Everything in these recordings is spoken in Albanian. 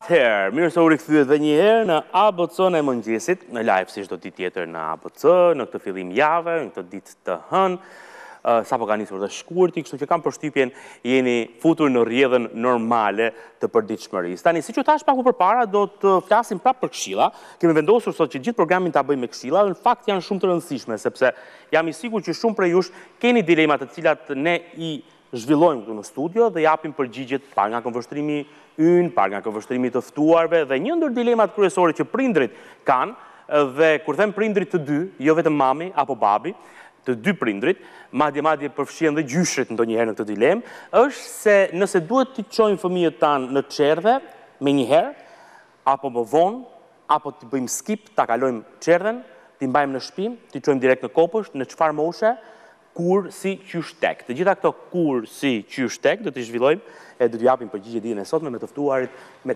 Atëherë, mirë se u rikthyet edhe një herë në ABC-n e mëngjesit, në live si çdo ditë tjetër në ABC, në këtë fillim jave, në këtë ditë të hënë, sapo ka nisur dhe shkurti, kështu që kam përshtypjen jeni futur në rrjedhën normale të përditshmërisë. Tani, siç u thash pak më përpara, do të flasim prapë për këshilla. Kemi vendosur sot që gjithë programin ta bëjmë me këshilla, dhe në fakt janë shumë të rëndësishme, sepse jam i sigurt që shumë prej jush keni dilema të cilat ne i zhvillojmë këtu në studio dhe japim përgjigjet par nga këmbvështrimi ynë, par nga këmbvështrimi të ftuarve, dhe një ndër dilemat kryesore që prindrit kanë, dhe kur them prindrit të dy, jo vetëm mami apo babi, të dy prindrit, madje përfshihen dhe gjyshrit ndonjëherë në këtë dilemë, është se nëse duhet të çojmë fëmijët tanë në çerdhe me njëherë, apo më vonë, apo të bëjmë skip, ta kalojmë çerdhen, t'i mbajmë në shtëpi, t'i çojmë direkt në kopësht, në çfarë moshe, kur, si, qysh tek. Të gjitha këto kur, si, qysh tek, do t'i zhvillojmë e do t'i japim përgjigje ditën e sotme me të ftuarit,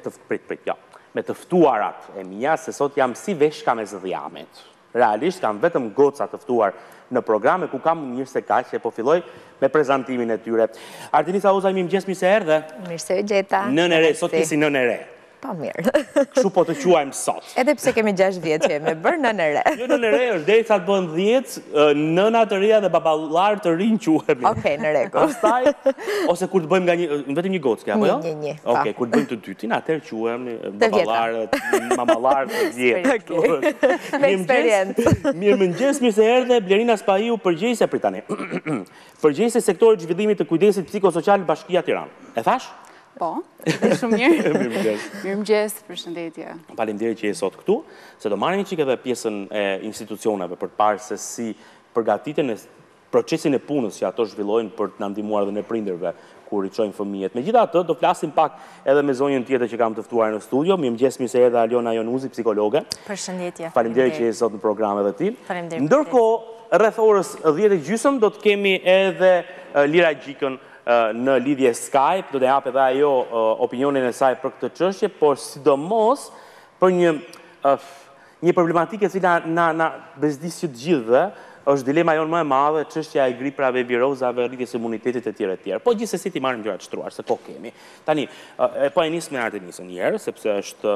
me të ftuarat e mia, se sot jam si veshka me zëdhjamet. Realisht kam vetëm goca të ftuar në programe ku kam mirë se kaq, e po filloj me prezantimin e tyre. Artinisa Uza, mirëmëngjes, mirë se erdhe. Mirë se u gjeta. Nën e re, sot kesi nën e re. Po mirë. Kështu po të quajmë sot. Edhe pse kemi 6 vjet që jemi bërë nën e re. Jo, nën e re është derisa të bën 10, nëna të reja dhe baballar të rinj quhemi. Okej, në rregull. Pastaj ose kur të bëjmë nga vetëm një gocë, apo jo? Një. Okej, kur të bëjmë të dytin, atëherë quhemi baballarët, mamallarë të vjetë. Me eksperiencë. Mirëmëngjes, mirë se erdhe Blerina Spahiu, përgjegjëse pritani. Përgjegjëse sektorit të zhvillimit të kujdesit psikosocial Bashkia Tiranë. E thash? Po, shumë mirë. Mirëmëngjes. Mirëmëngjes, përshëndetje. Faleminderit që je sot këtu, se do marrim një çik edhe pjesën e institucioneve për të parë se si përgatiten në procesin e punës që ato zhvillojnë për të na ndihmuar dhe ne prindërve kur i çojnë fëmijët. Megjithatë, do flasim pak edhe me zonjën tjetër që kam të ftuar në studio. Mirëmëngjes, mirë se erdhe Aliona Jonuzi, psikologe. Përshëndetje. Faleminderit që je sot në program edhe ti. Faleminderit. Ndërkohë, rreth orës 10:30 do të kemi edhe Lira Gjikën në lidhje Skype, do të japë edhe ajo opinionin e saj për këtë çështje, por sidomos për një problematikë e cila na bezdis që të gjithëve, është dilema jonë më e madhe, çështja e griprave, virozave, rritjes së imunitetit e tjera. Po gjithsesi ti marrim gjëra të shtruar, se ko kemi. Tani, po e nis me Artenisën një herë, sepse është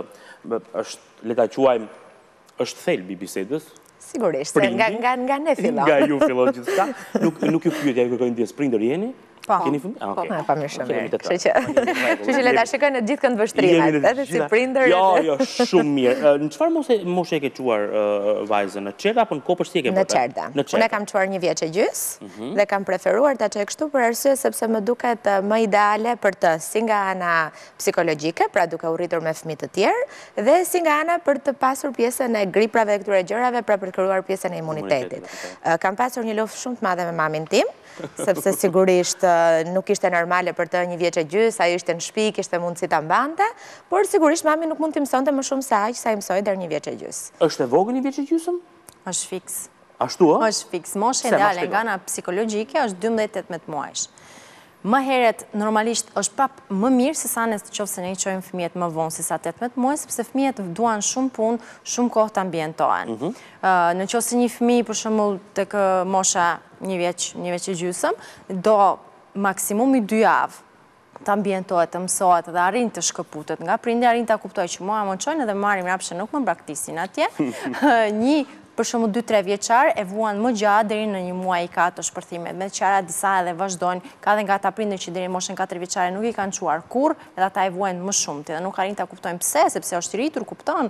le ta quajmë, është thelbi i bisedës. Sigurisht, nga ne fillon. Nga ju fillon gjithçka. Nuk ju pyet, ja kërkojnë ndjes prindër jeni? Po. Keni fëmijë? Pa mirë shumë. Kështu që le ta shikojnë në gjithë këndvështrimet, edhe si prindër. Jo, shumë mirë. Në çfarë moshe e ke çuar vajzën? Në çerdhe apo në kopësht si e ke bërë? Në çerdhe. Unë kam çuar 1 vjeç e gjys dhe kam preferuar ta çoj kështu për arsye sepse më duket më ideale për të, si nga ana psikologjike, pra duke u rritur me fëmijë të tjerë, dhe si nga ana për të pasur pjesën e griprave dhe këtyre gjërave, pra për të krijuar pjesën e imunitetit. Kam pasur një luftë shumë të madhe me mamin tim, sepse sigurisht nuk ishte normale për të 1 vjeç e gjys, ajo ishte në shtëpi, kishte mundësi ta mbante, por sigurisht mami nuk mund t'i mësonte më shumë se aq sa i mësoi deri 1 vjeç e gjys. Është e vogël 1 vjeç e gjysmë? Është fiks. Ashtu ë? Është fiks. Mosha ideale nga ana psikologjike është 12-18 muajsh. Më heret, normalisht, është prap më mirë se sa nëse ne i çojmë fëmijët më vonë se sa 18 muaj, sepse fëmijët duan shumë punë, shumë kohë të ambientohen. Nëse një fëmijë, për shembull, tek mosha 1 vjeç e gjysmë, do maksimumi 2 javë të ambientohet, të mësohet dhe arrin të shkëputet. Nga prindi arrin të kuptoj që mua më çojnë edhe marrim rapshe nuk më braktisin atje. Për shumë 2-3 vjeçar e vuan më gjatë deri në 1 muaj i ka të shpërthimet. Me qara disa edhe vazhdojnë, ka dhe nga ta prindër që deri moshën 4 vjeçare nuk i kanë quar kur, edhe ata e vuajnë më shumë, dhe nuk arrin ta kuptojnë pse, sepse është i rritur, kupton.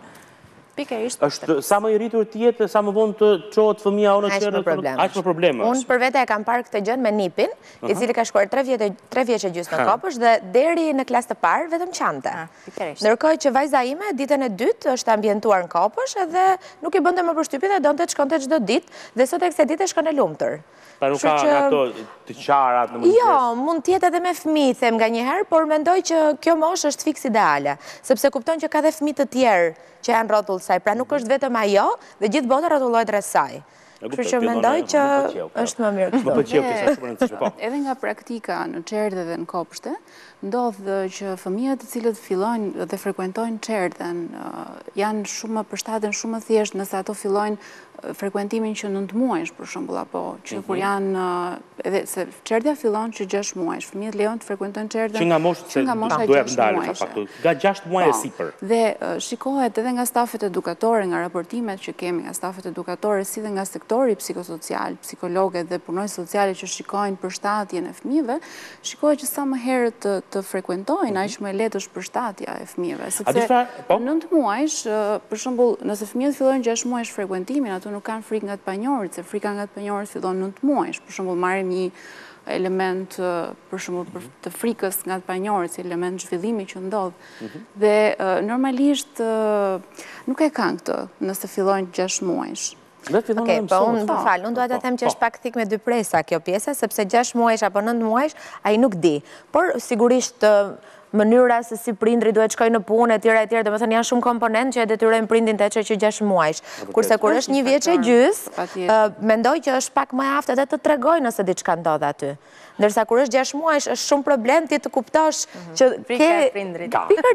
Është sa më i rritur tjetë, sa më vonë të çohet fëmia në çerdhe, aq më probleme. Unë për vete e kam parë këtë gjën me nipin, i cili ka shkuar 3 vjeç e gjys në kopësh dhe deri në klasë të parë vetëm qante. Ndërkohë që vajza ime ditën e dytë është ambientuar në kopësh edhe nuk i bënte më përshtypje dhe donte të shkonte çdo ditë dhe sot e kësaj dite shkon e lumtur. Pra nuk ka ato të qarat në mëngjes. Jo, mund tjetë edhe me fëmijë, them nganjëherë, por mendoj që kjo moshë është fiks ideale, sepse kupton që ka dhe fëmijë të tjerë që janë rrotull saj, pra nuk është vetëm ajo dhe gjithë bota rrotullohet rreth saj. Kështu që mendoj që është më mirë Më kështu. pëlqeu kjo është shumë e rëndësishme. Po. Edhe nga praktika në çerdhe dhe në kopshte, ndodh që fëmijët të cilët fillojnë dhe frekuentojnë çerdhen janë shumë më përshtaten, shumë më thjesht nëse ato fillojnë frekuentimin që 9 muajsh për shembull, apo që kur janë edhe se çerdhja fillon që 6 muajsh. Fëmijët lejon të frekuentojnë çerdhen Që nga mosha doja të ndalë faktu. Nga 6 muaj e sipër. Dhe shikohet edhe nga stafet edukatore, nga raportimet që kemi nga stafet edukatore, si dhe nga sektori psikosocial, psikologët dhe punojnës sociale që shikojnë përshtatjen e fëmijëve, shikohet që sa më herët të frekuentojnë, aq më e lehtë është përshtatja e fëmijëve. Sepse 9 muajsh, për shembull, nëse fëmijët fillojnë 6 muajsh frekuentimin, ato nuk kanë frikë nga të panjohërit, se frika nga të panjohërit fillon 9 muajsh. Për shembull, marrim një element për shembull të frikës nga të panjohërit, si element zhvillimi që ndodh. Dhe normalisht nuk e kanë këtë nëse fillojnë 6 muajsh. Okej, po unë unë duhet të them që është pak thik me dy presa kjo pjesa, sepse 6 muajsh apo 9 muajsh ai nuk di. Por sigurisht mënyra se si prindri duhet shkojnë në punë e tjera, domethënë janë shumë komponentë që e detyrojnë prindin të çojë që 6 muajsh. Kurse kur është 1 vjeç e gjys, mendoj që është pak më e aftë edhe të tregojë nëse diçka ndodh aty. Ndërsa kur është 6 muajsh është shumë problem ti të kuptosh që frika e prindrit.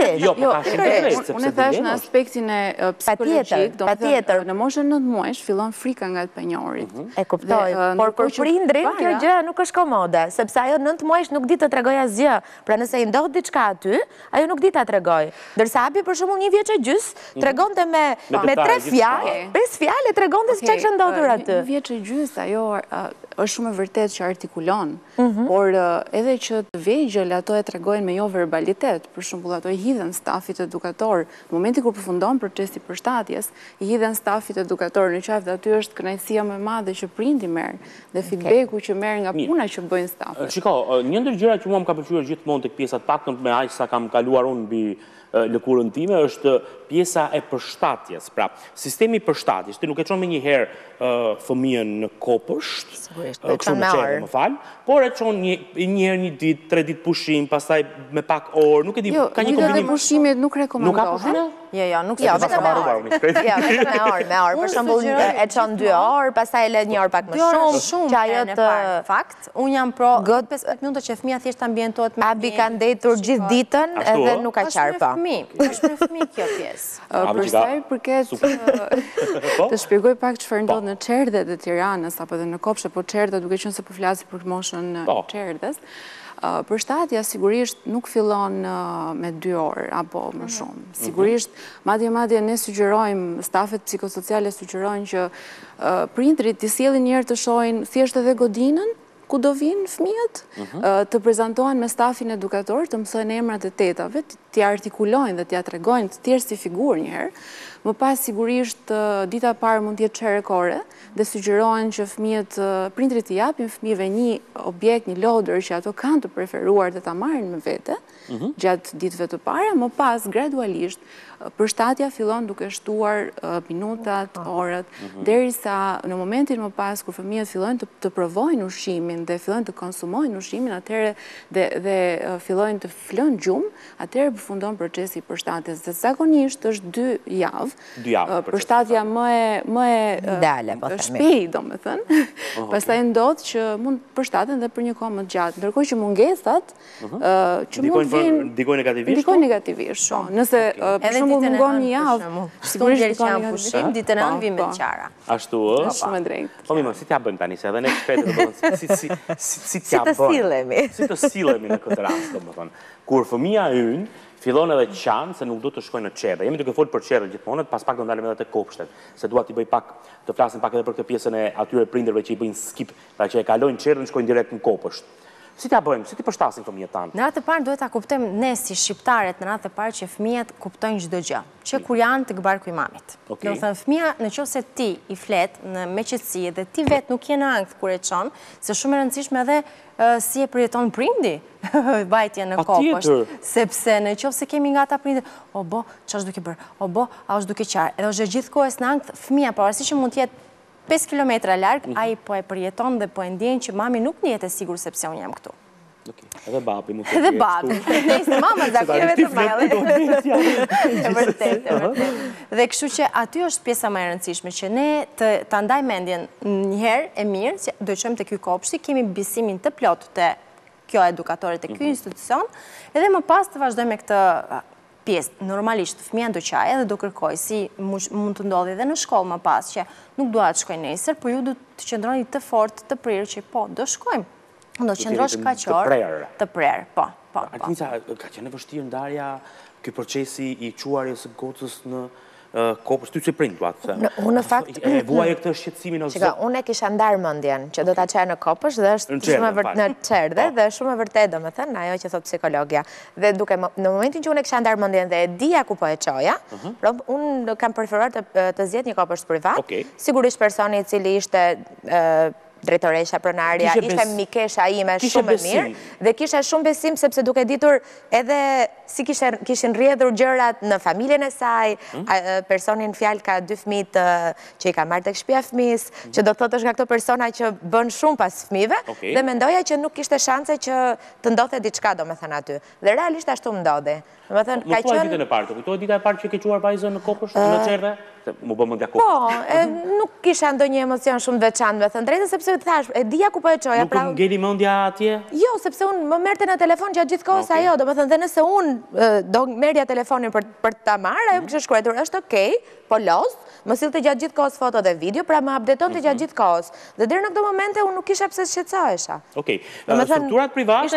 Pikërisht. Unë thash në aspektin e psikologjik, patjetër. Në moshën 9 muajsh fillon frika nga të panjohurit. E kuptoj, por për prindrin kjo gjë nuk është komode, sepse ajo 9 muajsh nuk di të tregojë asgjë. Pra nëse i ndodh diçka aty, ajo nuk di ta tregojë. Ndërsa hapi për shembull 1 vjeç e gjys, tregonte me 3 fjalë, 5 fjalë tregonte se çka kishte ndodhur aty. 1 vjeç e gjys ajo është shumë e vërtetë që artikulon, por edhe që të vegjël ato e tregojnë me jo verbalitet. Për shembull, ato i hidhen stafit edukator. Në momentin kur përfundon procesi përshtatjes, i hidhen stafit edukator në qafë dhe aty është kënaqësia më e madhe që prindi merr dhe feedbacku që merr nga puna që bëjnë stafet. Shiko, një ndër gjërat që mua më ka pëlqyer gjithmonë tek pjesa të paktën me aq sa kam kaluar unë mbi lëkurën time është pjesa e përshtatjes. Pra, sistemi i përshtatjes, ti nuk e çon me një herë fëmijën në kopësht, kështu në çelë, më fal, por e çon një herë, një ditë, 3 ditë pushim, pastaj me pak orë, nuk e di, ka një kombinim. Ditët e pushimit nuk rekomandohet. Nuk ka pushime? Jo, nuk Jo, vetëm me orë. Për shembull e çon 2 orë, pastaj e lë 1 orë pak më shumë, që ajo të fakt, unë jam pro 15 minuta që fëmia thjesht ambientohet me Abi ka ndetur gjithë ditën edhe nuk ka qarë pa. Është me fëmijë kjo pjesë. Për sa i përket të shpjegoj pak çfarë ndodh në çerdhet e Tiranës apo edhe në kopshte, po çerdha duke qenë se po flasim për moshën çerdhes. Përshtatja sigurisht nuk fillon me 2 orë apo më shumë. Sigurisht, madje ne sugjerojmë, stafet psikosociale sugjerojnë që prindrit të sjellin një herë të shohin thjesht edhe godinën ku do vinë fëmijët, të prezantohen me stafin edukator, të mësojnë emrat e tetave, t'ja artikulojnë dhe t'ja tregojnë të tjerë si figurë njëherë. Më pas sigurisht dita parë mund t'jetë çerekore dhe sugjerojnë që fëmijët, prindrit të japin fëmijëve një objekt, një lodër që ato kanë të preferuar dhe ta marrin me vete gjatë ditëve të para, më pas gradualisht përshtatja fillon duke shtuar minutat, orët, derisa në momentin më pas kur fëmijët fillojnë të provojnë ushqimin dhe fillojnë të konsumojnë ushqimin, atëherë dhe fillojnë të flojnë gjumë, atëherë përfundon procesi i përshtatjes. Dhe zakonisht është 2 javë. Përshtatja më e shpejtë, domethënë. Pastaj ndodh që mund përshtaten dhe për një kohë më të gjatë, ndërkohë që mungesat që mund vinë ndikojnë negativisht. Nëse për shembull mungon një javë, sigurisht që janë pushim, ditën e ëndvim me qara. Ashtu është. Shumë e drejtë. Po mirë, si t'ja bëjmë tani, se edhe ne ekspertët do të thonë si t'ja bëjmë. Si të sillemi në këtë rast, domethënë. Kur fëmia ynë fillon edhe qanë se nuk do të shkojnë në çerdhe. Jemi duke folur për çerdhe gjithmonë, pas pak do ndalem edhe te kopshtet, se dua t'i bëj pak të flasim pak edhe për këtë pjesën e atyre prindërve që i bëjnë skip, pra që e kalojnë çerdhen, shkojnë direkt në kopësht. Si t'ja bëjmë? Si t'i përshtasim fëmijët tanë? Në atë parë duhet ta kuptojmë ne si shqiptarët, në atë parë që fëmijët kuptojnë çdo gjë, që kur janë të gbarku i mamit. Do të thënë fëmia, nëse ti i flet me qetësi dhe ti vetë nuk je në ankth kur e çon, se shumë e rëndësishme edhe si e përjeton prindi vajtje në kopësht, sepse nëse kemi nga ata prindër, o bo, ç'është duke bërë? O bo, a është duke qarë? Edhe është gjithkohës në ankth fëmia, pavarësisht që mund të jetë 5 kilometra larg, ai po e përjeton dhe po e ndjen që mami nuk ndihet e sigurt sepse unë jam këtu. Edhe babi mund të Edhe babi. Nëjse mama zafireve të majle. E vërtet. Dhe kështu që aty është pjesa më e rëndësishme, që ne të ndaj mendjen njëherë e mirë, që do qëmë të kjo kopshti, kemi besimin të plot të kjo edukatore të kjo institucion, edhe më pas të vazhdojmë me këtë pjesë. Normalisht, fëmija do qaj edhe do kërkoj, si mund të ndodhi edhe në shkollë më pas, që nuk do atë shkoj nesër, por ju do të qëndroni të fort, të prirë, që po, do shkojmë. Do qëndrosh kaqor, të prerë, po. Artinca, ka qenë e vështirë ndarja këj procesi i quarjes së gocës në kopës, ty që prind, duatë. Unë në fakt... E vuaj e këtë shqetsimin o zë? Unë e kisha ndarë mëndjen, që do t'a qenë në kopësh dhe është shumë në qerdhe dhe shumë e vërtet, do me thënë, ajo që thot psikologja. Dhe duke, në momentin që unë e kisha ndarë mëndjen dhe e dija ku po e qoja, unë kam preferuar të zjet një kopësht privat, sigurisht personi i cili ishte drejtoresha pronarja, ishte mikesha ime shumë e mirë, dhe kisha shumë besim sepse duke ditur edhe si kishin rrjedhur gjërat në familjen e saj, personin fjalë ka 2 fëmijë që i ka marrë tek shtëpia e fëmis, që do thotë është nga këto persona që bën shumë pas fëmijëve, dhe mendoja që nuk kishte shanse që të ndodhte diçka, domethënë aty. Dhe realisht ashtu më ndodhi. Domethënë ka qenë ditën e parë, kujtohet dita e parë që ke quar vajzën në kopësht, në çerdhe? Mu bë mendja kopës. Po, nuk kisha ndonjë emocion shumë të veçantë, me thënë drejtën, sepse të thash, e dija ku po e çoja. Nuk ngeli mendja atje? Jo, sepse unë më merrte në telefon gjatë gjithë kohës ajo, domethënë dhe nëse unë do merrja telefonin për ta marrë, ajo kishte shkruar, është okay, po los, më sillte gjatë gjithë kohës foto dhe video, pra më updatonte gjatë gjithë kohës. Dhe deri në këtë moment unë nuk kisha pse shqetësohesha. Okej. Strukturat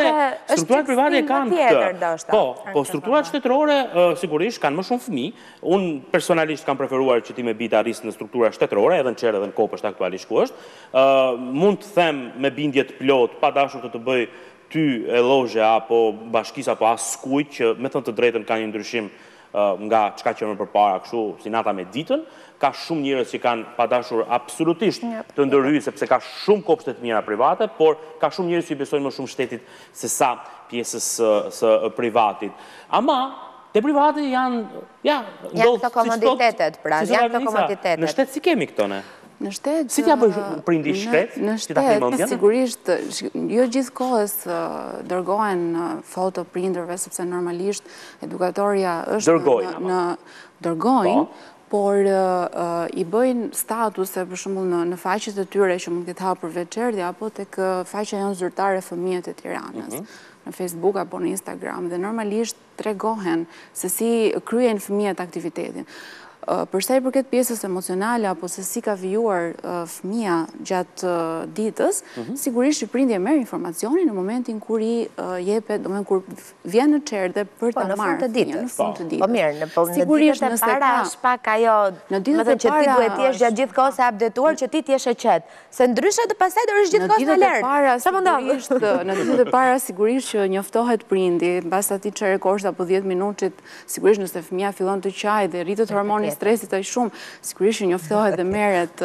private kanë këtë. Po, strukturat shtetërore sigurisht kanë më shumë fëmijë. Unë personalisht kam preferuar që ti me bita arris në struktura shtetërore, edhe në Qerdhe edhe në Kopësht aktualisht ku është. Mund të them me bindje të plot, pa dashur të bëj ty elogje apo bashkisa apo askujt që me thënë të drejtën ka një ndryshim nga çka që më përpara, kështu si nata me ditën, ka shumë njerëz që kanë padashur absolutisht të ndërhyjë sepse ka shumë kopshte të mira private, por ka shumë njerëz që i besojnë më shumë shtetit se sa pjesës së privatit. Ama te private janë këto komoditetet, pra, janë këto komoditetet. Në shtet si kemi këto ne? Në shtet... Si t'ja bëjë prindi shtet? Në shtet, sigurisht, jo gjithë kohës dërgohen foto prindërve, sepse normalisht edukatoria është në dërgojnë, por i bëjnë statuse, për shembull në faqet e tyre që mund këtë hapur veçerdhja, apo tek faqja jonë zyrtare Fëmijët e Tiranës, në Facebook apo në Instagram, dhe normalisht tregohen se si kryen fëmijët aktivitetin. Përsa i përket pjesës emocionale, apo se si ka vijuar fëmija gjatë ditës, sigurisht që prindje merr informacionin në momentin kur i jepet, do të thënë kur vjen në çerdhe për ta marrë fëmijën në fund të ditës. Po mirë, në ditët e para është pak ajo, më thënë që ti duhet të jesh gjatë gjithë kohës e updetuar që ti të jesh e qetë. Se ndryshe të pastaj do rish gjithë kohës në lert. Në ditët e para sigurisht që njoftohet prindi, mbas atij çere kohës apo 10 minutit, sigurisht nëse fëmia fillon të qajë dhe rritet hormoni stresit aq shumë, sigurisht që njoftohet dhe merret.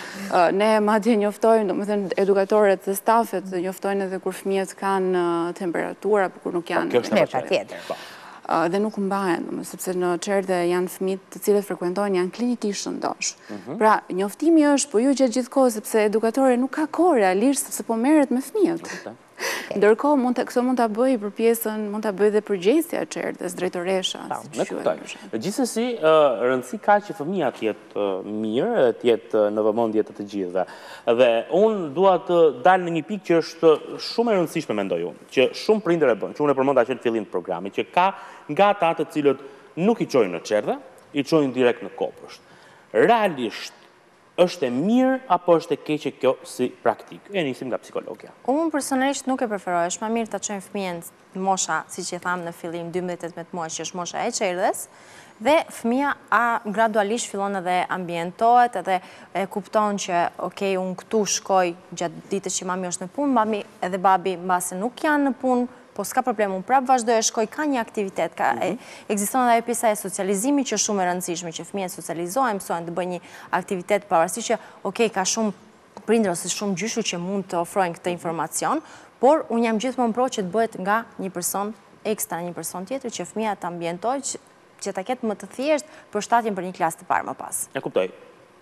Ne madje njoftojmë, domethënë edukatorët dhe stafet njoftojnë edhe kur fëmijët kanë temperaturë apo kur nuk janë. Patjetër. Dhe nuk mbahen, sepse në çerdhe janë fëmijë të cilët frekuentojnë janë klinikisht shëndosh. Pra, njoftimi është po ju gjatë gjithë kohës, sepse edukatori nuk ka kohë realisht sepse po merret me fëmijët. Ndërkohë, këso mund të bëj për pjesën, mund të bëj dhe përgjegjësia e çerdhes, drejtoresha. Gjithsesi, rëndësi ka që fëmija t'jetë mirë, t'jetë në vëmendje të gjithëve. Dhe unë dua të dalë në një pikë që është shumë e rëndësishme, mendoj unë, që shumë prindër e bën, që unë e përmenda që në fillim të programit, që ka nga ata të cilët nuk i çojnë në çerdhe, i çojnë direkt në Kopësht. Realisht është e mirë apo është e keqe kjo si praktikë? E nisim nga psikologja. Unë personalisht nuk e preferoj, është më mirë të çojmë fëmijën mosha, siç e thamë në fillim, 12-18 muaj, që është mosha e çerdhes, dhe fëmija gradualisht fillon edhe ambientohet, edhe e kupton që, okej, unë këtu shkoj gjatë ditës që mami është në punë, mami edhe babi mbase nuk janë në punë, po s'ka problem, unë prapë vazhdoj e shkoj, ka një aktivitet, ekziston edhe ajo pjesa e socializimi që shumë e rëndësishme, që fëmijët socializohen, mësojnë të bëjnë një aktivitet pavarësisht që, okej, ka shumë prindër ose shumë gjyshu që mund të ofrojnë këtë informacion, por unë jam gjithmonë pro që të bëhet nga një person ekstra, një person tjetër, që fëmija të ambientojë, që ta ketë më të thjesht për shtatjen për një klasë të parë më pas. Ja kuptoj.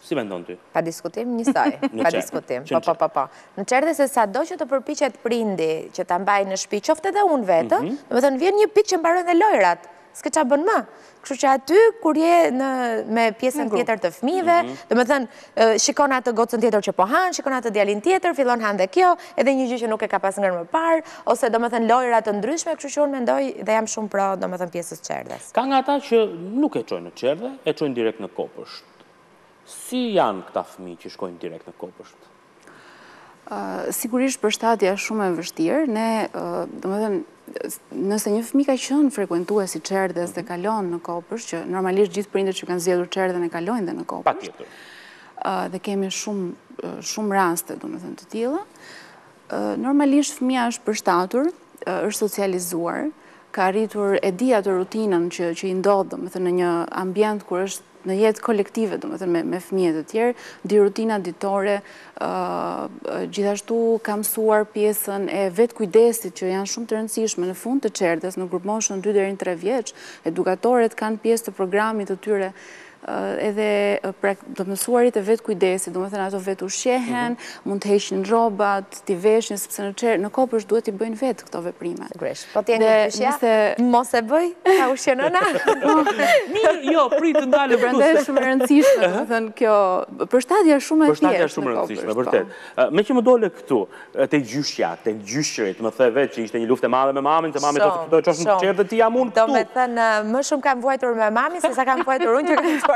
Si mendon ty? Pa diskutim, njësoj. Pa diskutim. Po. Në çerdhe se sado që të përpiqet prindi që ta mbajë në shtëpi, qoftë edhe unë vetë, domethënë vjen një pikë që mbarojnë dhe lojrat. S'ke qa bën më. Kështu që aty, kur je me pjesën tjetër të fëmijëve, domethënë shikon atë gocën tjetër që po han, shikon atë djalin tjetër, fillon han dhe kjo, edhe një gjë që nuk e ka pas ngërë më parë, ose domethënë lojra të ndryshme, kështu që unë mendoj dhe jam shumë pro domethënë pjesës çerdhes. Ka nga ata që nuk e çojnë në çerdhe, e çojnë direkt në kopësht. Si janë këta fëmijë që shkojnë direkt në kopësht? Sigurisht përshtatja shumë e vështirë, ne, domethënë, nëse një fëmijë ka qenë frekuentues i çerdhes dhe kalon në kopësht, që normalisht gjithë prindërit që kanë zgjedhur çerdhen e kalojnë dhe në kopësht. Patjetër. Dhe kemi shumë raste, domethënë, të tilla. Normalisht fëmia është përshtatur, është socializuar, ka arritur e di atë rutinën që i ndodh, domethënë, në një ambient kur është në jetë kolektive, domethënë me fëmijët e tjerë, di rutina ditore, gjithashtu ka mësuar pjesën e vetë kujdesit që janë shumë të rëndësishme në fund të çerdhes, në grup moshën 2 deri në 3 vjeç, edukatorët kanë pjesë të programit të tyre edhe të mësuarit e vetë kujdesit, do më thënë ato vetë ushqehen, mund të heqin rrobat, t'i veshin, sepse në kopësht duhet t'i bëjnë vetë këto veprime. Sigurisht. Po t'jen një pyshja, mos e bëj, ka ushqen nëna? Mirë, jo, pritë të ndalë Prandaj është shumë e rëndësishme, do më thënë kjo, përshtatja shumë e thjeshtë. Përshtatja shumë e rëndësishme, vërtet. Me që më dole këtu, te gjyshja, te gjyshërit, më the vetë që ishte një luftë e madhe me mamin, se mami thotë do të çosh në çerdhe ti jam unë këtu. Do me thënë, më shumë kam vuajtur me mami, se sa kam vuajtur unë që kam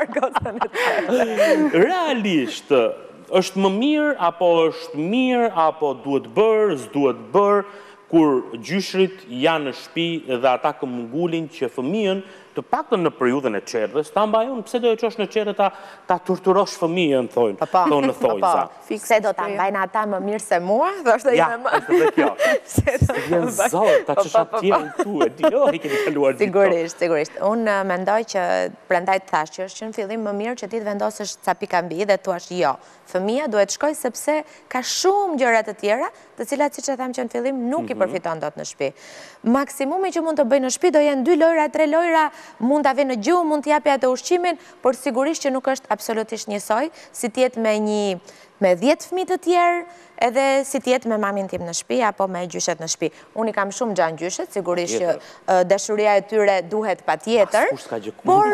realisht, është më mirë, apo është mirë, apo duhet bërë, s'duhet bërë, kur gjyshrit janë në shtëpi dhe ata këmbgulin që fëmijën, të paktën në periudhën e çerdhes, ta mbajun, pse do e çosh në çerdhe ta torturosh fëmijën, thonë në thojza. Pse do ta mbajnë ata më mirë se mua, thoshte ime më. Ja, është dhe kjo. Vjen zot, ta çesh atje këtu, e di, i kemi kaluar gjithë. Sigurisht. Unë mendoj që prandaj të thash që është që në fillim më mirë që ti të vendosësh ca pika mbi dhe thua jo. Fëmia duhet shkoj sepse ka shumë gjëra të tjera, të cilat siç e tham që në fillim nuk i përfiton dot në shtëpi. Maksimumi që mund të bëj në shtëpi do jenë 2 lojra, 3 lojra, mund ta vë në gjuhë, mund t'i japi atë ushqimin, por sigurisht që nuk është absolutisht njësoj si t'jetë me 10 fëmijë të tjerë, edhe si t'jetë me mamin tim në shtëpi apo me gjyshet në shtëpi. Unë i kam shumë gjanë gjyshet, sigurisht që dashuria e tyre duhet patjetër, por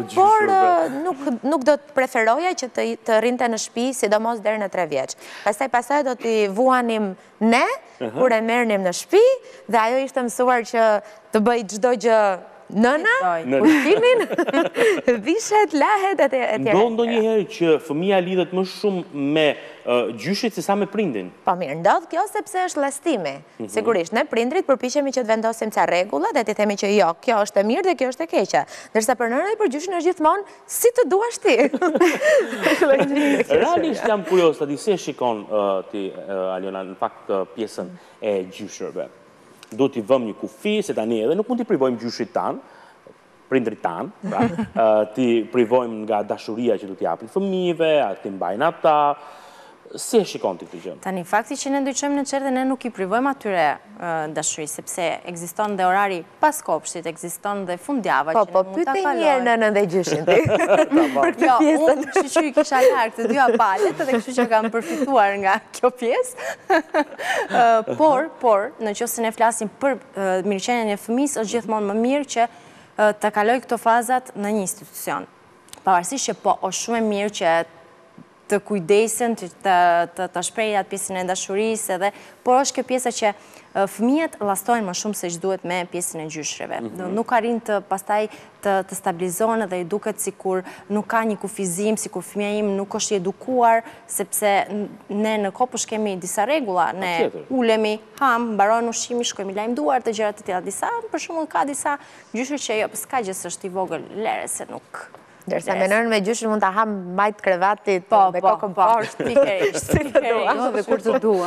nuk do të preferoja që të rrinte në shtëpi, sidomos deri në 3 vjeç. Pastaj do t'i vuanim ne, kur e merrnim në shtëpi, dhe ajo ishte mësuar që të bëj çdo gjë nëna, ushqimin, vishet, lahet, etj. Do njëherë që fëmia lidhet më shumë me gjyshit se sa me prindin? Po mirë, ndodh kjo sepse është llastimi. Sigurisht, ne prindrit përpiqemi që të vendosim ca rregulla dhe të themi që jo, kjo është e mirë dhe kjo është e keqe. Ndërsa për nënën dhe për gjyshin është gjithmonë si të duash ti. Realisht jam kurioz, ti si e shikon ti, Aliona, në fakt pjesën e gjyshërve? Do t'i vëm një kufi, se tani edhe nuk mund t'i privojmë gjyshit tanë, prindrit tanë, t'i privojmë nga dashuria që du t'i japin fëmijëve, t'i mbajnë ata. Si e shikon ti këtë gjë? Tani, fakti që ne ndryqojmë në çerdhe, ne nuk i privojmë atyre dashuri, sepse ekziston dhe orari pas kopshtit, ekziston dhe fundjava që ne mund t'a kalojmë. Po, pyte njerë nënën dhe gjyshin ti. Jo, unë kështu që i kisha larkë të dyja palet, edhe kështu që kam përfituar nga kjo pjesë. Por, në qoftë ne flasim për mirëqenien e fëmisë, është gjithmonë më mirë që të kaloj këto fazat në një institucion. Pavarësisht që po, është shumë e mirë që të kujdesen, të shprehë atë pjesën e dashurisë edhe, por është kjo pjesa që fëmijët lastojnë më shumë se që duhet me pjesën e gjyshreve. Nuk arrin të pastaj të stabilizohen dhe i duket sikur nuk ka një kufizim, sikur fëmija im nuk është i edukuar, sepse ne në kopësh kemi disa rregulla, ne ulemi, mbarojnë ushqimi, shkojmë i lajmë duar të gjëra të tilla. Disa, për shembull, ka disa gjyshër që jo, s'ka gjë s'është i vogël, lere se nuk. Dërsa me nënën me gjyshin mund të ham majt krevatit me kokën poshtë. Jo, dhe kur të dua.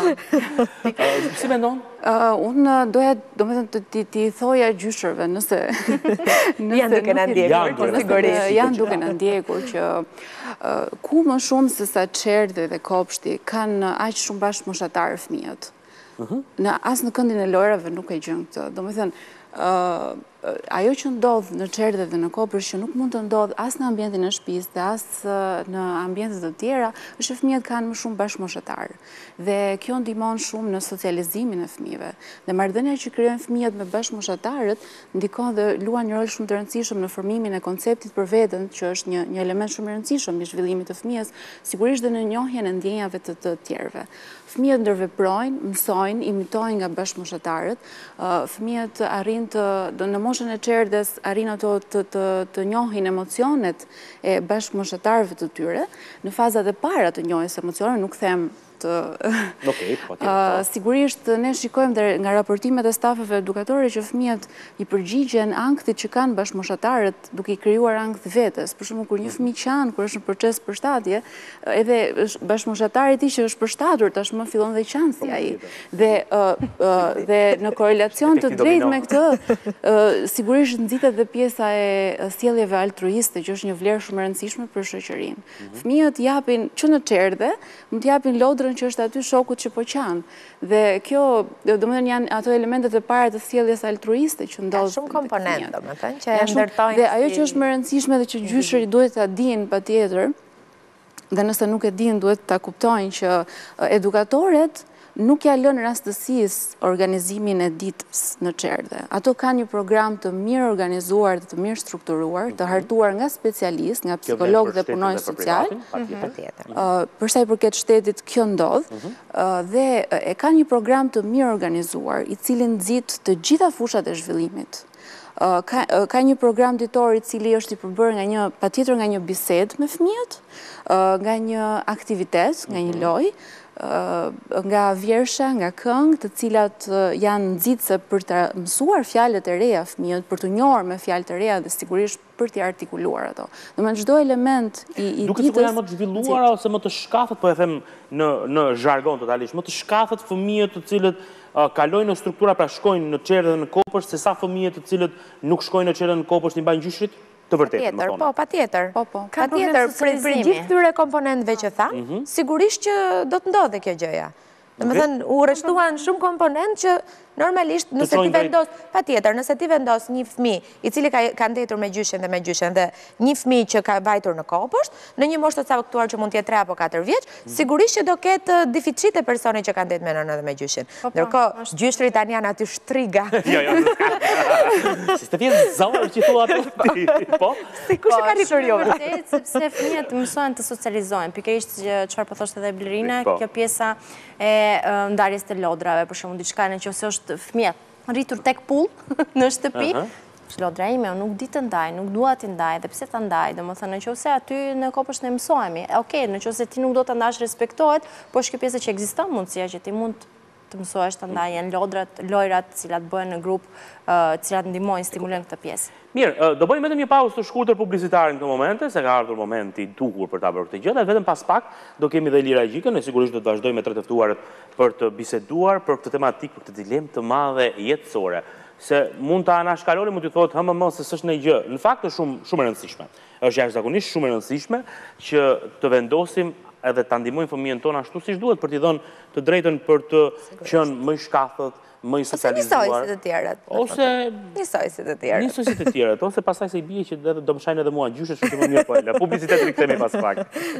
Si mendon? Unë doja, do me thënë, t'i thoja gjyshërve, nëse... Janë duke në ndjekur, sigurisht. Janë duke në ndjekur që ku më shumë se sa çerdhe dhe kopshti kanë aq shumë bashkëmoshatarë fëmijët. As në këndin e lojrave nuk e gjën këtë. Do me thënë, ajo që ndodhë në qerdhe dhe në kopësh që nuk mund të ndodhë as në ambientin e shtëpisë dhe as në ambientet të tjera, është që fëmijët kanë më shumë bashkëmoshatarë. Dhe kjo ndihmon shumë në socializimin e fëmijëve. Dhe marrëdhënia që krijojnë fëmijët me bashkëmoshatarët ndikon dhe luan një rol shumë të rëndësishëm në formimin e konceptit për veten, që është një element shumë i rëndësishëm i zhvillimit të fëmijës, sigurisht dhe në njohjen e ndjenjave të tjerëve. Fëmijët ndërveprojnë, mësojnë, imitojnë nga bashkëmoshatarët. Fëmijët arrin në moshën e qerdhes arrin ato të njohin emocionet e bashkëmoshatarëve të tyre. Në fazat e para të njohjes emocioneve, nuk them sigurisht ne shikojmë nga raportimet e stafeve edukatore që fëmijët i përgjigjen ankthit që kanë bashkëmoshatarët duke i krijuar ankth vetes. Për shembull, kur një fëmijë qan, kur është në proces përshtatje, edhe bashkëmoshatari i tij që është përshtatur tashmë fillon dhe qansi ai. Dhe në korelacion të drejtë me këtë, sigurisht nxitet dhe pjesa e sjelljeve altruiste, që është një vlerë shumë e rëndësishme për shoqërinë. Fëmijët japin që në çerdhe, mund të japin lodrën që është aty shokut që po qanë. Dhe kjo, domethënë janë ato elementet e para të sjelljes altruiste që ndodh. Ka shumë komponentë, domethënë, që e ndërtojnë. Dhe ajo që është më e rëndësishme dhe që gjyshërit duhet ta dinë patjetër, dhe nëse nuk e dinë duhet ta kuptojnë që edukatorët nuk ja lënë rastësisë organizimin e ditës në çerdhe. Ato kanë një program të mirë organizuar dhe të mirë strukturuar, të hartuar nga specialist, nga psikolog dhe punonjës social. Për sa i përket shtetit, kjo ndodh, dhe e kanë një program të mirë organizuar, i cili nxit të gjitha fushat e zhvillimit. Ka një program ditor i cili është i përbërë patjetër nga një bisedë me fëmijët, nga një aktivitet, nga një lojë, nga vjersha, nga këngë, të cilat janë nxitse për të mësuar fjalët e reja fëmijët, për të njohur me fjalët e reja dhe sigurisht për t'i artikuluar ato. Domethënë çdo element i ditës. Duke sikur janë më të zhvilluara ose më të shkathët, po e them në zhargon totalisht, më të shkathët fëmijët të cilët kalojnë në struktura, pra shkojnë në çerdhe dhe në kopësht, se sa fëmijët të cilët nuk shkojnë në çerdhe dhe në kopësht i mbajnë gjyshrit. Të vërtetë, më thonë. Patjetër. Patjetër, për gjithë këtyre komponentëve që thamë, sigurisht që do të ndodhe kjo gjëja. Domethënë, u rreshtuan shumë komponentë që normalisht nëse ti vendos, patjetër, nëse ti vendos një fëmijë i cili ka ndetur me gjyshen dhe një fëmijë që ka vajtur në kopësht, në një moshë të caktuar që mund të jetë 3 apo 4 vjeç, sigurisht që do ketë deficite personi që ka ndetur me nënën dhe me gjyshen. Ndërkohë, gjyshrit tani janë aty shtriga. Si të vjen zorë që thua aty. Po? Kush e ka rritur juve? Sepse fëmijët mësojnë të socializohen, pikërisht çfarë po thoshte edhe Blerina, kjo pjesa e ndarjes të lodrave, për shembull diçka nëse është fëmija rritur tek pull në shtëpi, lodra ime, nuk di të ndaj, nuk dua të ndaj, dhe pse të ndaj, domethënë nëse aty në kopësht ne mësohemi. Okej, nëse ti nuk do të ndash, respektohet, por është kjo pjesë që ekziston mundësia që ti mund të mësohesh të ndaj, janë lodrat, lojrat, cilat bëhen në grup, cilat ndihmojnë, stimulojnë këtë pjesë. Mirë, do bëjmë vetëm një pauzë të shkurtër publicitare në këtë momente, se ka ardhur momenti i duhur për ta bërë këtë gjë, dhe vetëm pas pak do kemi dhe Lira Gjikën, ne sigurisht do të vazhdojmë me tre të ftuarët për të biseduar për këtë tematikë, për këtë dilemë të madhe jetësore. Se mund ta anashkaloni, mund t'ju thotë HMM se s'është ndonjë gjë. Në fakt është shumë e rëndësishme. Është jashtëzakonisht shumë e rëndësishme që të vendosim edhe ta ndihmojmë fëmijën tonë ashtu siç duhet për t'i dhënë të drejtën për të qenë më i shkathët, më i socializuar. Ose njësoj si të tjerët. Ose njësoj si të tjerët. Njësoj si të tjerët, ose pastaj se i bie që do më shajnë edhe mua gjyshe, shumë më mirë po e publicitet rikthehemi pas pak.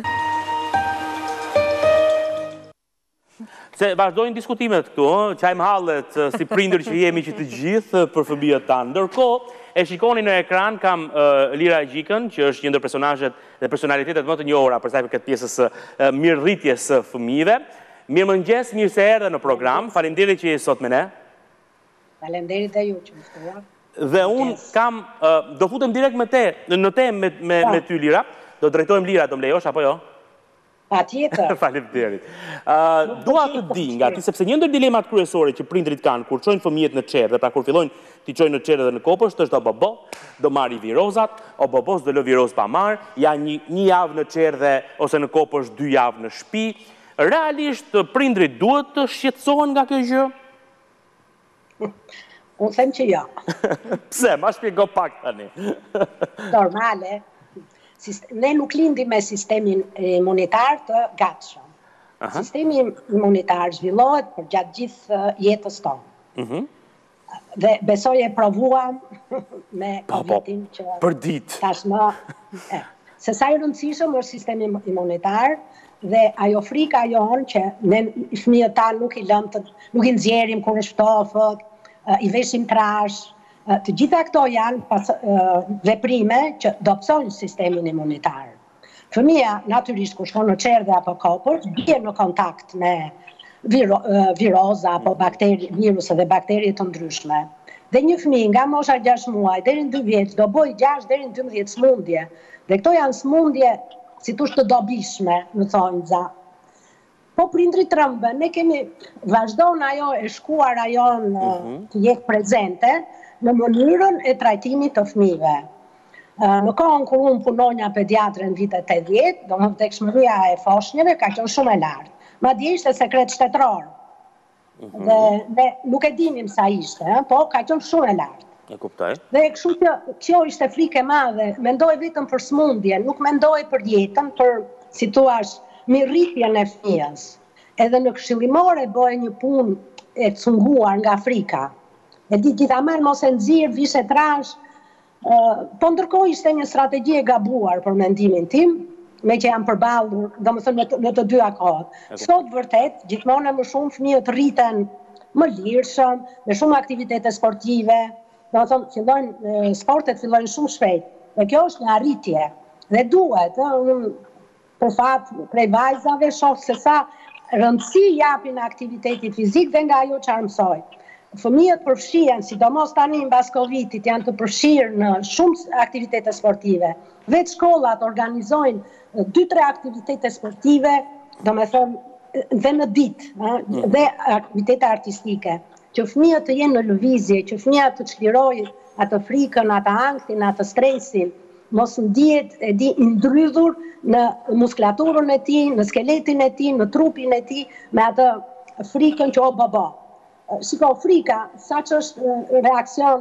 Se vazhdojnë diskutimet këtu, qajmë hallet si prindër që jemi që të gjithë për fëmijët tanë. Ndërkohë, e shikoni në ekran, kam Lira Gjikën, që është një ndër personazhet dhe personalitetet më të njohura për sa i përket pjesës mirërritjes së fëmijëve. Mirëmëngjes, mirë se erdhe në program. Faleminderit që je sot me ne. Faleminderit e ju që më ftuar. Dhe unë kam, do futem direkt në temë me ty, Lira. Do drejtojmë Lira, do më lejosh, apo jo? Patjetër. Faleminderit. Dua të di nga ti, sepse një ndër dilemat kryesore që prindrit kanë kur çojnë fëmijët në çerdhe, pra kur fillojnë ti çojnë në çerdhe dhe në kopësht, është do bobo, do marri virozat, o bobos do lë viroz pa marr, janë një javë në çerdhe ose në kopësht, 2 javë në shtëpi. Realisht prindrit duhet të shqetësohen nga kjo gjë? Unë them që jo. Pse? Ma shpjego pak tani. Normale. Ne nuk lindim me sistemin imunitar të gatshëm. Sistemi imunitar zhvillohet për gjatë gjithë jetës tonë. Dhe besoj e provuam me Covidin që... Për ditë. Tashmë, se sa i rëndësishëm është sistemi imunitar dhe ajo frika jonë që ne fëmijët tanë nuk i nxjerrim kur është ftofët, i veshim trash, të gjitha këto janë veprime që dobësojnë sistemin imunitar. Fëmija, natyrisht, kur shkon në qerdhe apo kopër, bie në kontakt me viroza apo viruse dhe bakteri të ndryshme. Dhe një fëmijë nga mosha 6 muaj deri në 2 vjeç do bëj 6 deri në 12 smundje. Dhe këto janë smundje si tush të dobishme, në thonjza. Po prindrit trëmbën, ne kemi vazhdon ajo e shkuar ajo të jetë prezente në mënyrën e trajtimit të fëmijëve. Në kohën kur unë punonja pediatre në vitet 80, do më vdekshmëria e foshnjeve ka qenë shumë e lartë. Madje ishte sekret shtetëror. Dhe ne nuk e dinim sa ishte, po ka qenë shumë e lartë. E kuptoj. Dhe kështu që kjo ishte frikë e madhe, mendoj vetëm për smundjen, nuk mendoj për jetën, për, si thua, mirëritjen e fëmijës. Edhe në këshillimore bëhe një punë e cunguar nga frika. E di gjithamal mos e nxirr vishe trash, po ndërkohë ishte një strategji e gabuar për mendimin tim, me që janë përballur, domethënë në të dyja kohët. Sot vërtet, gjithmonë më shumë fëmijët rriten më lirshëm, me shumë aktivitete sportive, domethënë fillojnë sportet fillojnë shumë shpejt. Dhe kjo është një arritje. Dhe duhet, për fat, prej vajzave shoh se sa rëndësi japin aktiviteti fizik dhe nga ajo çfarë mësojnë. Fëmijët përfshihen, sidomos tani mbas Covidit, janë të përfshirë në shumë aktivitete sportive. Vetë shkollat organizojnë 2-3 aktivitete sportive, domethënë dhe në ditë, dhe aktivitete artistike, që fëmijët të jenë në lëvizje, që fëmijët të çlirojnë atë frikën, atë anktin, atë stresin, mos ndihet i ndrydhur në muskulaturën e tij, në skeletin e tij, në trupin e tij, me atë frikën që o baba. Shiko, frika, sa që është reakcion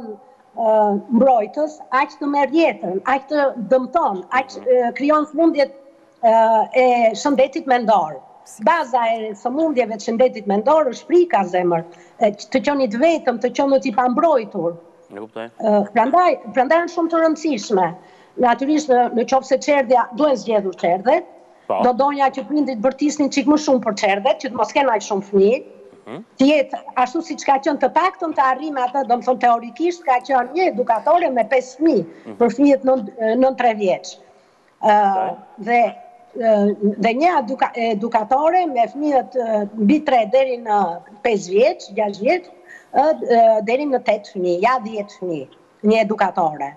mbrojtës, aq të merr jetën, aq të dëmton, aq krijon sëmundjet e shëndetit mendor. Baza e sëmundjeve të shëndetit mendor është frika, zemër, të qenit vetëm, të qenit i pambrojtur. Prandaj janë shumë të rëndësishme. Natyrisht në qoftë se çerdhja duhen zgjedhur çerdhet, do donja që prindrit vërtisnin çik më shumë për çerdhet, që të mos kenë aq shumë fëmijë. Të jetë ashtu siç ka qenë të paktën të arrijmë atë, domethënë teorikisht ka qenë një edukatore me 5 fëmijë për fëmijët në 3 vjeç. Dhe një edukatore me fëmijët mbi 3 deri në 5 vjeç, 6 vjeç, deri në 8 fëmijë, ja 10 fëmijë, një edukatore.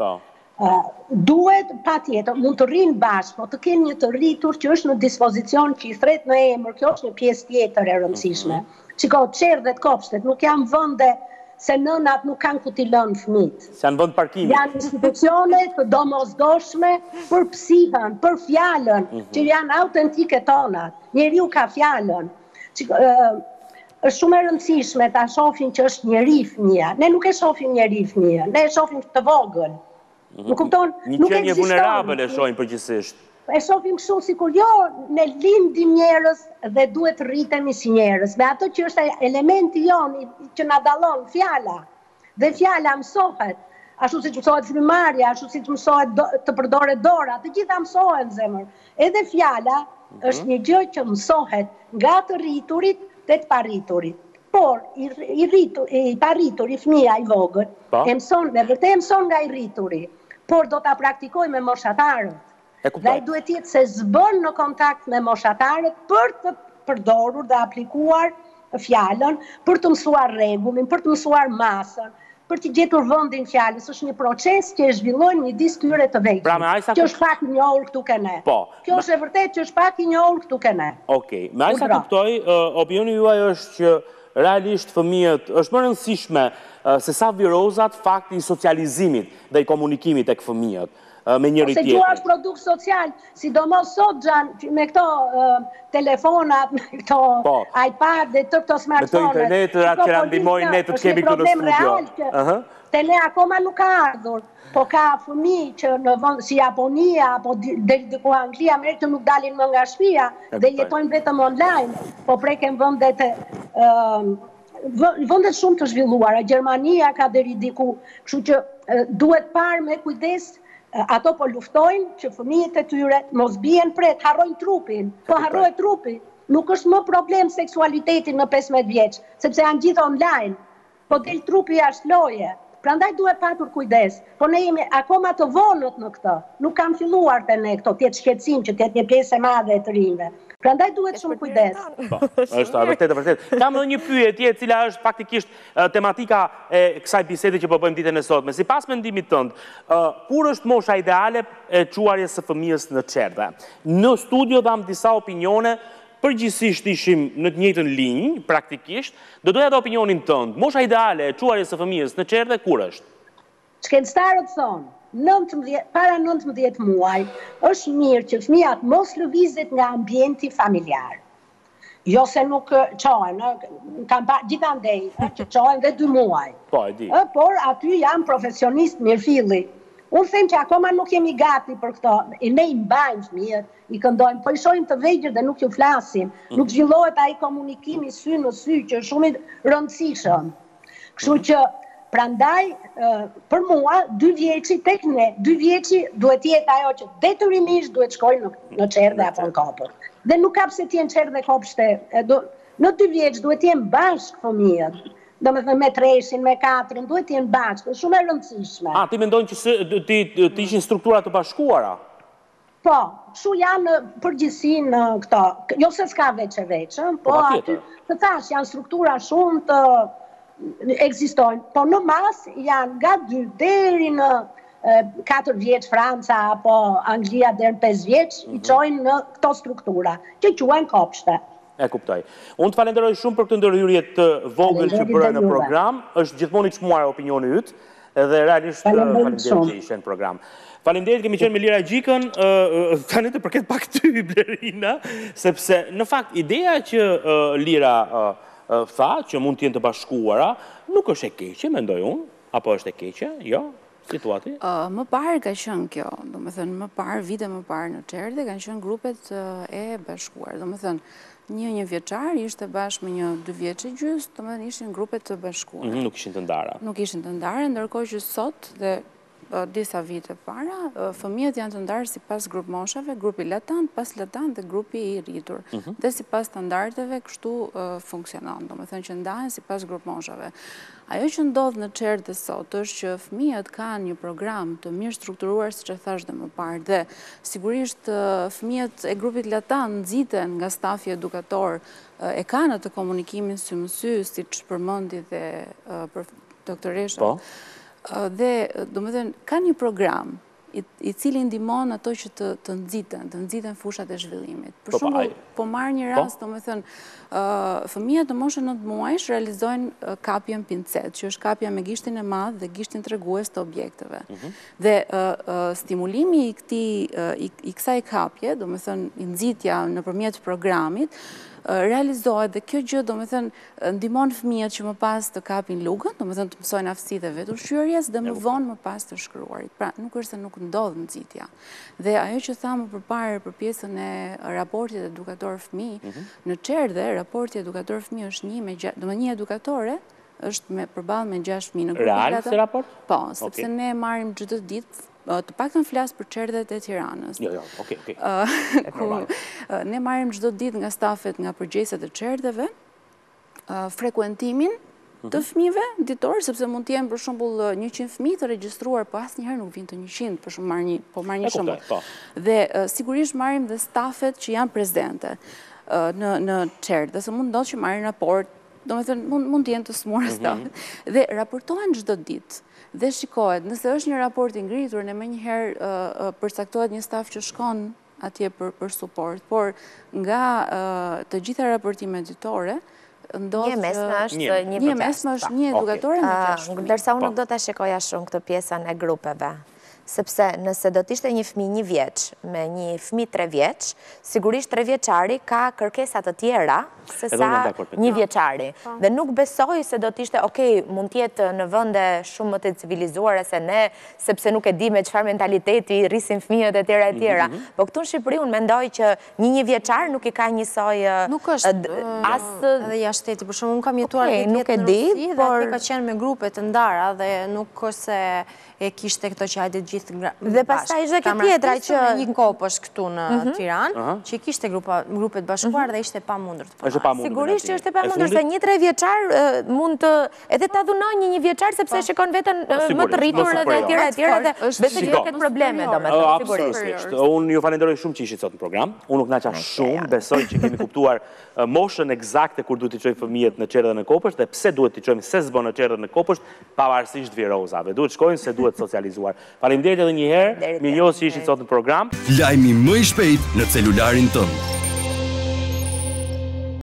Duhet patjetër, mund të rrinë bashkë, po të kenë një të rritur që është në dispozicion që i thret në emër, kjo është një pjesë tjetër e rëndësishme. Shiko, çerdhet, kopshtet, nuk janë vende se nënat nuk kanë ku t'i lënë fëmijët. Janë vend parkimi. Janë institucione të domosdoshme për psihën, për fjalën, që janë autentike tonat. Njeriu ka fjalën. Është shumë e rëndësishme ta shohim që është njeri fëmia. Ne nuk e shohim njeri fëmia, ne e shohim të vogël. Nuk kupton? Një qenie vulnerabël e shohim përgjithsisht. E shohim kështu sikur jo ne lindim njerëz dhe duhet të rritemi si njerëz, me ato që është elementi jon që na dallon fjala. Dhe fjala mësohet, ashtu siç mësohet frymarrja, ashtu siç mësohet të përdoret dora, të gjitha mësohen, zemër. Edhe fjala është një gjë që mësohet nga të rriturit dhe të parriturit. Por i parrituri, fëmia i vogël, e mëson, me vërtet e mëson nga i rrituri, por do ta praktikojë me moshatarët. Dhe ai duhet jetë se zbën në kontakt me moshatarët për të përdorur dhe aplikuar fjalën, për të mësuar rregullin, për të mësuar masën, për të gjetur vendin fjalës. Është një proces që e zhvillojnë midis tyre të vegjël. Që është pak i njohur këtu ke ne. Kjo është e vërtetë që është pak i njohur këtu ke ne. Okej, me aq sa kuptoj, opinioni juaj është që realisht fëmijët është më rëndësishme se sa virozat fakti i socializimit dhe i komunikimit tek fëmijët. Me njëri tjetrin. Se gjua është produkt social, sidomos sot me këto telefonat, me këto iPad dhe të këto smartphone. Me të internetet që na ndihmojnë ne të kemi këtu në studio. Te ne akoma nuk ka ardhur, po ka fëmijë që në vend si Japonia apo deri diku Angli, Amerikë që nuk dalin më nga shtëpia dhe jetojnë vetëm online, po preken vendet vëndet shumë të zhvilluara, Gjermania ka deri diku, kështu që duhet parë me kujdes. Ato po luftojnë që fëmijët e tyre mos bien pret, harrojnë trupin. Po harrohet trupi, nuk është më problem seksualiteti në 15 vjeç, sepse janë gjithë online. Po del trupi jashtë loje. Prandaj duhet patur kujdes. Po ne jemi akoma të vonët në këtë. Nuk kam filluar te ne këto, tjetë shqetësim që tjetë një pjesë e madhe e të rinjve. Prandaj duhet shumë kujdes. Po, është vërtet. Kam edhe një pyetje e cila është faktikisht tematika e kësaj bisede që po bëjmë ditën e sotme. Sipas mendimit tënd, kur është mosha ideale e çuarjes së fëmijës në çerdhe? Në studio dham disa opinione, përgjithsisht ishim në të njëjtën linjë, praktikisht. Do doja edhe opinionin tënd. Mosha ideale e çuarjes së fëmijës në çerdhe kur është? Shkencëtarët thonë, para 19 muaj, është mirë që fëmijat mos lëvizet nga ambienti familjar. Jo se nuk qohen, gjithandej që qohen dhe 2 muaj. Po, e di. Por aty janë profesionist mirëfilli. Unë them që akoma nuk jemi gati për këto. Ne i mbajmë fëmijët, i këndojmë, po i shohim të vegjël dhe nuk ju flasim. Nuk zhvillohet ai komunikimi sy në sy që është shumë i rëndësishëm. Kështu që prandaj, për mua, 2 vjeçi tek ne, 2 vjeçi duhet jetë ajo që detyrimisht duhet shkojnë në çerdhe apo në kopër. Dhe nuk ka pse të jenë çerdhe kopshte. Në 2 vjeç duhet të jenë bashkë fëmijët. Domethënë me 3-shin, me 4-ën, duhet të jenë bashkë, është shumë e rëndësishme. Ti mendon që të ishin struktura të bashkuara? Po, kështu janë në përgjithësi në këto. Jo se s'ka veç e veç, po aty të thash janë struktura shumë të ekzistojnë, po në mas janë nga 2 deri në 4 vjeç Franca apo Anglia deri në 5 vjeç i çojnë në këto struktura, që quhen kopshte. E kuptoj. Unë të falenderoj shumë për këtë ndërhyrje të vogël që bëra në program. Është gjithmonë i çmuar opinioni yt, edhe realisht faleminderit që ishe në program. Faleminderit, kemi qenë me Lira Gjikën, tani të përket pak ty, Blerina, sepse në fakt ideja që Lira tha që mund të jenë të bashkuara, nuk është e keqe, mendoj unë, apo është e keqe? Jo? Situati? Më parë ka qenë kjo, do më thënë, më parë, vite më parë në çerdhe, kanë qenë grupet e bashkuar, do më thënë, një vjeçar ishte bashkë me një 2 vjeçë gjys, do më thënë ishin grupet të bashkuar. Nuk ishin të ndara. Nuk ishin të ndara, ndërkohë që sot dhe disa vite para, fëmijët janë të ndarë si pas grup moshave, grupi latant, pas latant dhe grupi i rritur. Dhe si pas standardeve, kështu funksionon, do më thënë që ndahen si pas grup moshave. Ajo që ndodhë në çerdhe sot është që fëmijët kanë një program të mirë strukturuar, si që thash dhe më parë, dhe sigurisht fëmijët e grupit latant nxiten nga stafi edukator, e kanë atë komunikimin sy më sy, si që përmendi dhe doktoresha. Dhe, do më thënë, ka një program i cili ndihmon ato që të nxiten fushat e zhvillimit. Për shembull, po marr një rast, do më thënë, fëmijët në moshën 9 muajsh realizojnë kapjen pincet, që është kapja me gishtin e madh dhe gishtin tregues të objekteve. Dhe stimulimi i kësaj kapje, do më thënë, i nxitja nëpërmjet programit, realizohet dhe kjo gjë, do më thënë, ndihmon fëmijët që më pas të kapin lugën, do më thënë të mësojnë aftësi dhe vetushqyrjes dhe më vonë më pas të shkruarit. Pra, nuk është se nuk ndodh nxitja. Dhe ajo që thamë përpara për pjesën e raportit edukator fëmijë, në çerdhe raporti edukator fëmijë është një edukatore është përballë me 6 fëmijë. Real si raport? Po, sepse ne marrim çdo ditë, të paktën flas për çerdhet e Tiranës. Jo, okej. Ne marrim çdo ditë nga stafet nga përgjegjësit e çerdheve frekuentimin të fëmijëve ditor, sepse mund të jenë për shembull 100 fëmijë të regjistruar, po asnjëherë nuk vijnë të 100, për shembull marr një shembull. Dhe sigurisht marrim dhe stafet që janë prezente në çerdhe, se mund ndodhë që marrin raport, domethënë mund të jenë të smuar stafet dhe raportohen çdo ditë. Dhe shikohet, nëse është një raport i ngritur, ne menjëherë përcaktohet një staf që shkon atje për suport, por nga të gjitha raportimet ditore, Një mesme është një edukatore me 6 fëmijë. Ndërsa unë nuk do të shikoja shumë këtë pjesën e grupeve, sepse nëse do t'ishte një fëmijë 1 vjeç me një fëmijë 3 vjeç, sigurisht 3 vjeçari ka kërkesa të tjera se sa 1 vjeçari. Dhe nuk besoj se do t'ishte, okej, mund t'jetë në vende shumë më të civilizuara se ne, sepse nuk e di me çfarë mentaliteti rrisin fëmijët e tjera. Po këtu në Shqipëri unë mendoj që një 1 vjeçar nuk i ka njësoj nuk është edhe jashtë shteti, për shumë unë kam jetuar 10 vjetë në Rusi dhe atë ka qenë me grupe të ndara dhe nuk është se e kishte këto që hajde gjithë bashkë. Dhe pastaj ishte kjo tjetra që një kopësh këtu në Tiranë, që i kishte grupet bashkuar dhe ishte pamundur të punoj. Sigurisht që është e pamundur se një 3 vjeçar mund të edhe ta dhunoj një 1 vjeçar sepse shikon veten më të rritur dhe etjera dhe besoj që do ketë probleme domethënë sigurisht. Unë ju falenderoj shumë që ishit sot në program. Unë nuk naqa shumë, besoj që kemi kuptuar moshën eksakte kur duhet t'i çojmë fëmijët në qerë dhe në kopësht dhe pse duhet t'i çojmë sezbo në qerë dhe në kopësht pavarësisht virozave. Duhet shkojnë se duhet socializuar. Faleminderit edhe një herë, mirënjohës që ishit sot në program. Lajmi më i shpejt në celularin tënd.